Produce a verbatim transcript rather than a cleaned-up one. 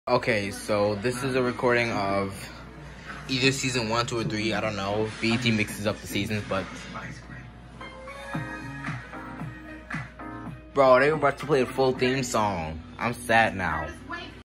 Okay, so this is a recording of either season one, two, or three. I don't know. B E T mixes up the seasons, but bro, they were about to play a full theme song. I'm sad now.